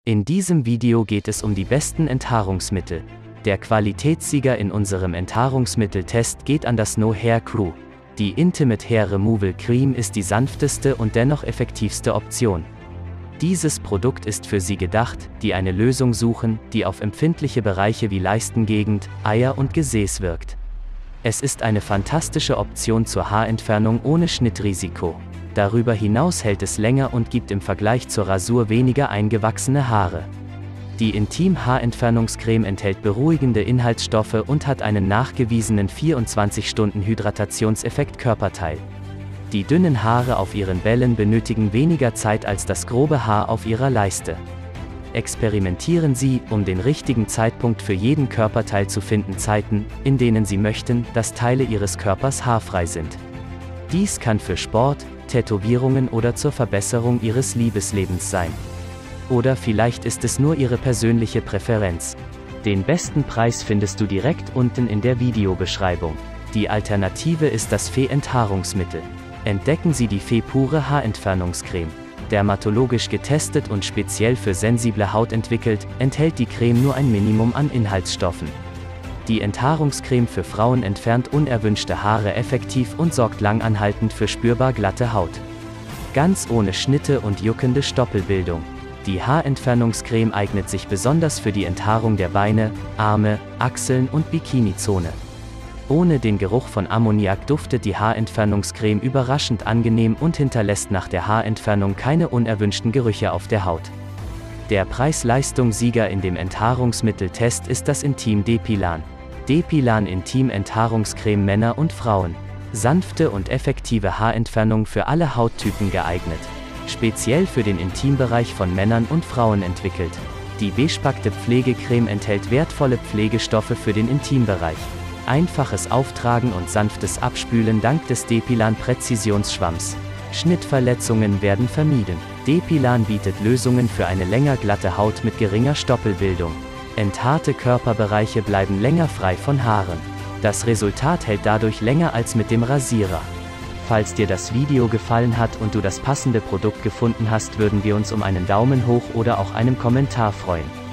In diesem Video geht es um die besten Enthaarungsmittel. Der Qualitätssieger in unserem Enthaarungsmitteltest geht an das No Hair Crew. Die Intimate Hair Removal Cream ist die sanfteste und dennoch effektivste Option. Dieses Produkt ist für Sie gedacht, die eine Lösung suchen, die auf empfindliche Bereiche wie Leistengegend, Eier und Gesäß wirkt. Es ist eine fantastische Option zur Haarentfernung ohne Schnittrisiko. Darüber hinaus hält es länger und gibt im Vergleich zur Rasur weniger eingewachsene Haare. Die Intim-Haarentfernungscreme enthält beruhigende Inhaltsstoffe und hat einen nachgewiesenen 24-Stunden-Hydratationseffekt Körperteil. Die dünnen Haare auf Ihren Bällen benötigen weniger Zeit als das grobe Haar auf Ihrer Leiste. Experimentieren Sie, um den richtigen Zeitpunkt für jeden Körperteil zu finden, Zeiten, in denen Sie möchten, dass Teile Ihres Körpers haarfrei sind. Dies kann für Sport, Tätowierungen oder zur Verbesserung Ihres Liebeslebens sein. Oder vielleicht ist es nur Ihre persönliche Präferenz. Den besten Preis findest du direkt unten in der Videobeschreibung. Die Alternative ist das Fee-Enthaarungsmittel. Entdecken Sie die Fee pure Haarentfernungscreme. Dermatologisch getestet und speziell für sensible Haut entwickelt, enthält die Creme nur ein Minimum an Inhaltsstoffen. Die Enthaarungscreme für Frauen entfernt unerwünschte Haare effektiv und sorgt langanhaltend für spürbar glatte Haut. Ganz ohne Schnitte und juckende Stoppelbildung. Die Haarentfernungscreme eignet sich besonders für die Enthaarung der Beine, Arme, Achseln und Bikinizone. Ohne den Geruch von Ammoniak duftet die Haarentfernungscreme überraschend angenehm und hinterlässt nach der Haarentfernung keine unerwünschten Gerüche auf der Haut. Der Preis-Leistung-Sieger in dem Enthaarungsmitteltest ist das Intim Depilan. Depilan Intim Enthaarungscreme Männer und Frauen. Sanfte und effektive Haarentfernung für alle Hauttypen geeignet. Speziell für den Intimbereich von Männern und Frauen entwickelt. Die bespackte Pflegecreme enthält wertvolle Pflegestoffe für den Intimbereich. Einfaches Auftragen und sanftes Abspülen dank des Depilan Präzisionsschwamms. Schnittverletzungen werden vermieden. Depilan bietet Lösungen für eine länger glatte Haut mit geringer Stoppelbildung. Enthaarte Körperbereiche bleiben länger frei von Haaren. Das Resultat hält dadurch länger als mit dem Rasierer. Falls dir das Video gefallen hat und du das passende Produkt gefunden hast, würden wir uns um einen Daumen hoch oder auch einen Kommentar freuen.